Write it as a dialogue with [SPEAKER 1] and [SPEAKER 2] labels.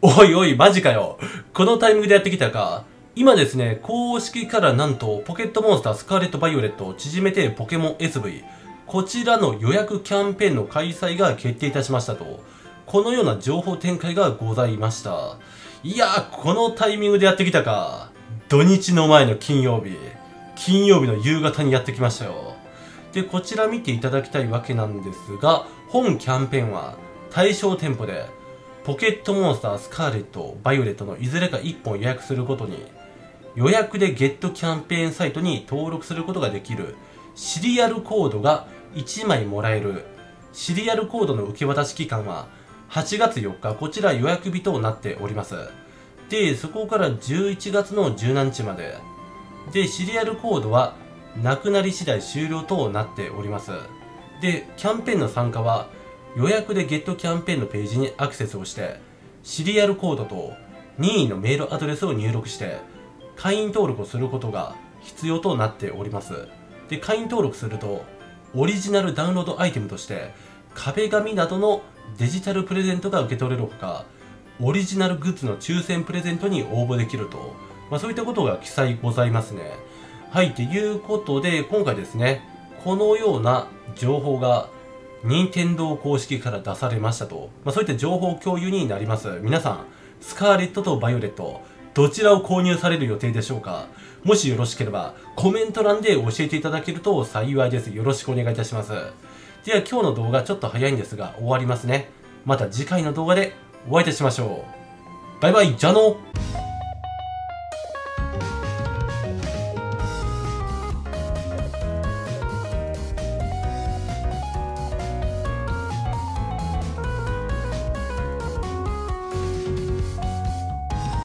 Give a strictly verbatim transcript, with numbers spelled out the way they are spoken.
[SPEAKER 1] おいおい、マジかよ。このタイミングでやってきたか。今ですね、公式からなんと、ポケットモンスタースカーレット・バイオレットを縮めてポケモン エスブイ。こちらの予約キャンペーンの開催が決定いたしましたと。このような情報展開がございました。いやー、このタイミングでやってきたか。土日の前の金曜日。金曜日の夕方にやってきましたよ。で、こちら見ていただきたいわけなんですが、本キャンペーンは対象店舗で、ポケットモンスタースカーレット、バイオレットのいずれかいっぽん予約することに、予約でゲットキャンペーンサイトに登録することができる、シリアルコードがいちまいもらえる。シリアルコードの受け渡し期間ははちがつよっか、こちら予約日となっております。で、そこからじゅういちがつのじゅうしちにちまで。で、シリアルコードはなくなり次第終了となっております。で、キャンペーンの参加は予約でゲットキャンペーンのページにアクセスをして、シリアルコードと任意のメールアドレスを入力して、会員登録をすることが必要となっております。で、会員登録すると、オリジナルダウンロードアイテムとして、壁紙などのデジタルプレゼントが受け取れるほか、オリジナルグッズの抽選プレゼントに応募できると、まあそういったことが記載ございますね。はい、ということで、今回ですね、このような情報が任天堂公式から出されましたと。まあそういった情報共有になります。皆さん、スカーレットとバイオレット、どちらを購入される予定でしょうか？もしよろしければ、コメント欄で教えていただけると幸いです。よろしくお願いいたします。では今日の動画ちょっと早いんですが終わりますね。また次回の動画でお会いいたしましょう。バイバイ、じゃあの